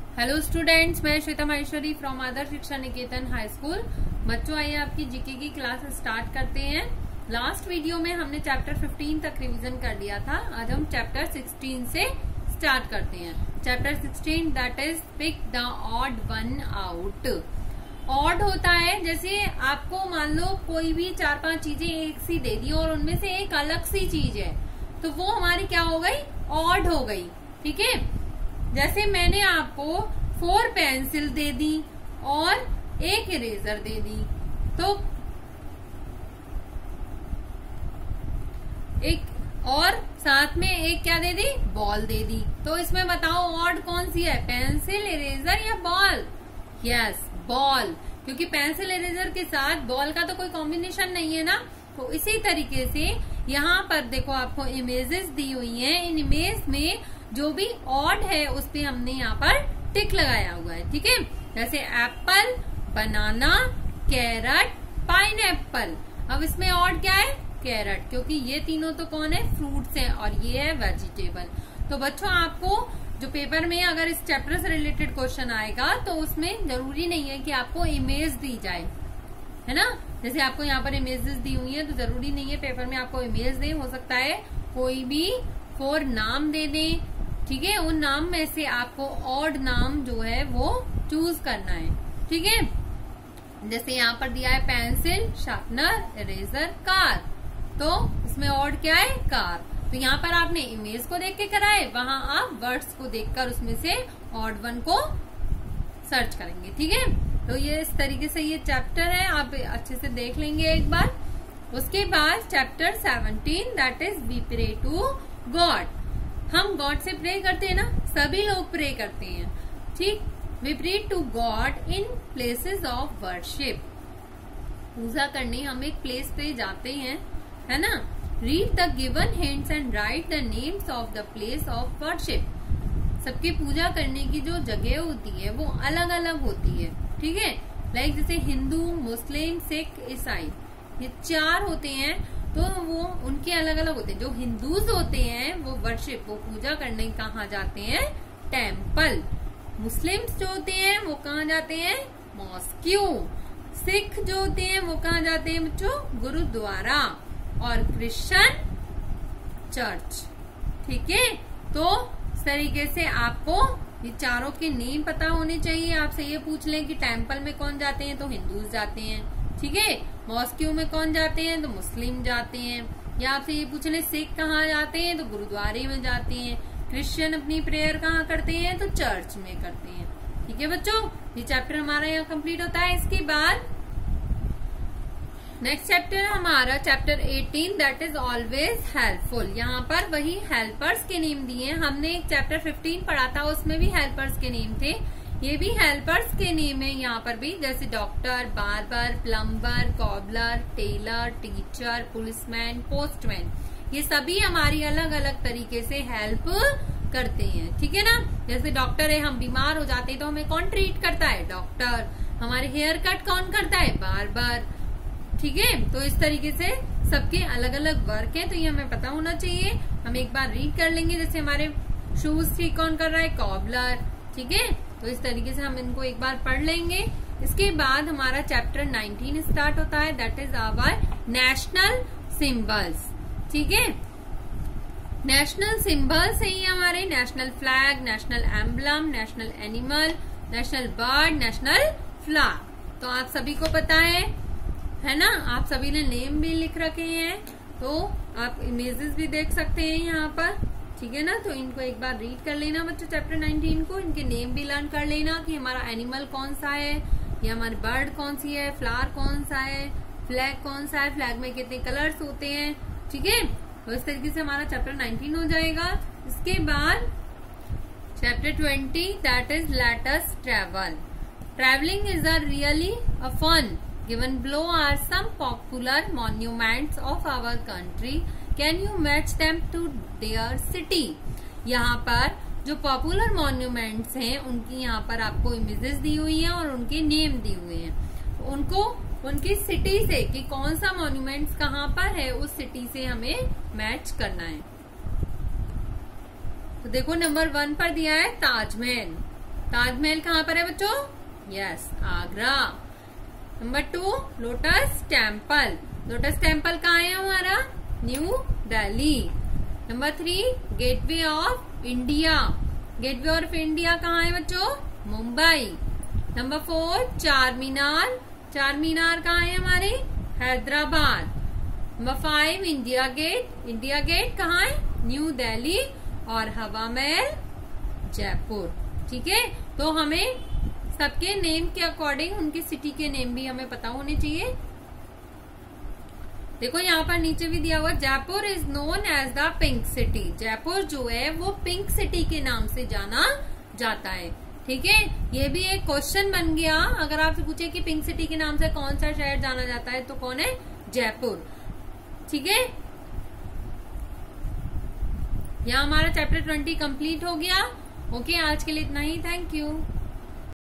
Hello students, मैं Shweta Maheshwari from आदर्श शिक्षा निकेतन high school. बच्चों, आइए आपकी जीके की क्लास स्टार्ट करते हैं। लास्ट वीडियो में हमने चैप्टर 15 तक रिवीजन कर लिया था। आज हम चैप्टर 16 से स्टार्ट करते हैं। Chapter 16 that is pick the odd one out. Odd होता है जैसे आपको मान लो कोई भी 4-5 चीजें एक सी दे दी और उनमें से एक अलग सी चीज है, तो वो हमारी क्या हो गई? ऑड हो गई। ठीक है, जैसे मैंने आपको 4 पेंसिल दे दी और 1 इरेजर दे दी, तो एक और साथ में एक क्या दे दी? बॉल दे दी। तो इसमें बताओ ऑड कौन सी है, पेंसिल, इरेजर या बॉल? यस, बॉल, क्योंकि पेंसिल इरेजर के साथ बॉल का तो कोई कॉम्बिनेशन नहीं है ना। तो इसी तरीके से यहाँ पर देखो आपको इमेजेस दी हुई हैं। इन इमेज में जो भी ऑड है उस पे हमने यहाँ पर टिक लगाया हुआ है। ठीक है, जैसे एप्पल, बनाना, कैरट, पाइनएप्पल। अब इसमें ऑड क्या है? कैरट, क्योंकि ये तीनों तो कौन है? फ्रूट्स हैं और ये है वेजिटेबल। तो बच्चों, आपको जो पेपर में अगर इस चैप्टर से रिलेटेड क्वेश्चन आएगा तो उसमें जरूरी नहीं है कि आपको इमेज दी जाए, है ना। जैसे आपको यहाँ पर इमेजेस दी हुई है तो जरूरी नहीं है पेपर में आपको इमेज दे। हो सकता है कोई भी 4 नाम दे दें। ठीक है, उन नाम में से आपको ऑड नाम जो है वो चूज करना है। ठीक है, जैसे यहाँ पर दिया है पेंसिल, शार्पनर, इरेजर, कार। तो इसमें ऑड क्या है? कार। तो यहाँ पर आपने इमेज को देख के कराए, वहां आप वर्ड्स को देखकर उसमें से ऑड वन को सर्च करेंगे। ठीक है, तो ये इस तरीके से ये चैप्टर है, आप अच्छे से देख लेंगे एक बार। उसके बाद chapter 17 that is we pray to God. हम गॉड से प्रे करते हैं ना, सभी लोग प्रे करते हैं। ठीक, we pray to God in places of worship. पूजा करने हम एक प्लेस पे जाते हैं, है ना। Read the given hints and write the names of the place of worship. सबकी पूजा करने की जो जगह होती है वो अलग अलग होती है। ठीक है, लाइक जैसे हिंदू, मुस्लिम, सिख, ईसाई, ये 4 होते हैं, तो वो उनके अलग अलग होते हैं। जो हिंदूज होते हैं वो वर्शिप, वो पूजा करने कहाँ जाते हैं? टेम्पल। मुस्लिम्स जो होते हैं वो कहाँ जाते हैं? मॉस्क्यू। सिख जो होते हैं वो कहाँ जाते हैं बच्चों? गुरुद्वारा। और क्रिश्चियन चर्च। ठीक है, तो इस तरीके से आपको ये चारों के नेम पता होने चाहिए। आपसे ये पूछ लें कि टेम्पल में कौन जाते हैं, तो हिंदूज जाते हैं। ठीक है, मॉस्क्यू में कौन जाते हैं, तो मुस्लिम जाते हैं। या आपसे ये पूछ लें सिख कहाँ जाते हैं, तो गुरुद्वारे में जाते हैं। क्रिश्चियन अपनी प्रेयर कहाँ करते हैं, तो चर्च में करते हैं। ठीक है बच्चों, ये चैप्टर हमारा यहाँ कंप्लीट होता है। इसके बाद नेक्स्ट चैप्टर हमारा chapter 18 that is always helpful. यहाँ पर वही हेल्पर्स के नेम दिए हैं। हमने एक चैप्टर 15 पढ़ा था, उसमें भी हेल्पर्स के नेम थे। ये भी हेल्पर्स के नेम है यहाँ पर भी, जैसे doctor, barber, plumber, cobbler, tailor, teacher, policeman, postman. ये सभी हमारी अलग अलग तरीके से हेल्प करते हैं। ठीक है ना, जैसे डॉक्टर है, हम बीमार हो जाते हैं तो हमें कौन ट्रीट करता है? डॉक्टर। हमारे हेयर कट कौन करता है? बार्बर। ठीक है, तो इस तरीके से सबके अलग अलग वर्क है, तो ये हमें पता होना चाहिए। हम एक बार रीड कर लेंगे। जैसे हमारे शूज ठीक कौन कर रहा है? कॉबलर। ठीक है, तो इस तरीके से हम इनको एक बार पढ़ लेंगे। इसके बाद हमारा चैप्टर 19 स्टार्ट होता है that is our national symbols. ठीक है, नेशनल सिंबल्स है ये हमारे national flag, national emblem, national animal, national bird, national flag. तो आप सभी को पता है ना। आप सभी ने नेम भी लिख रखे हैं, तो आप इमेजेस भी देख सकते हैं यहाँ पर। ठीक है ना, तो इनको एक बार रीड कर लेना बच्चों चैप्टर 19 को। इनके नेम भी लर्न कर लेना कि हमारा एनिमल कौन सा है, या हमारी बर्ड कौन सी है, फ्लावर कौन सा है, फ्लैग कौन सा है, फ्लैग में कितने कलर्स होते हैं। ठीक है, तो इस तरीके से हमारा चैप्टर 19 हो जाएगा। इसके बाद chapter 20 that is let us travel. Travelling is a really a fun. Given below are some popular monuments of our country. Can you match them to their city? यहाँ पर जो पॉपुलर मॉन्यूमेंट्स हैं उनकी यहाँ पर आपको इमेजेस दी हुई हैं और उनके नेम दिए हुए हैं। उनको उनकी सिटी से कि कौन सा मॉन्यूमेंट्स कहाँ पर है, उस सिटी से हमें मैच करना है। तो देखो नंबर 1 पर दिया है ताजमहल। ताजमहल कहाँ पर है बच्चों? Yes, Agra. Number 2 lotus temple. Lotus temple कहाँ है हमारा? New Delhi. Number 3 gateway of India. Gateway of India कहाँ है बच्चों? मुंबई। नंबर 4 चार मीनार। चार मीनार कहाँ है हमारे? Hyderabad. Number 5 India Gate. India Gate कहाँ है? न्यू दिल्ली। और हवा महल जयपुर। ठीक है, तो हमें सबके नेम के अकॉर्डिंग उनकी सिटी के नेम भी हमें पता होने चाहिए। देखो यहाँ पर नीचे भी दिया हुआ, Jaipur is known as the pink city. Jaipur जो है वो पिंक सिटी के नाम से जाना जाता है। ठीक है, ये भी एक क्वेश्चन बन गया। अगर आपसे पूछे कि पिंक सिटी के नाम से कौन सा शहर जाना जाता है तो कौन है? जयपुर। ठीक है, यहाँ हमारा चैप्टर 20 कंप्लीट हो गया। ओके, आज के लिए इतना ही। Thank you.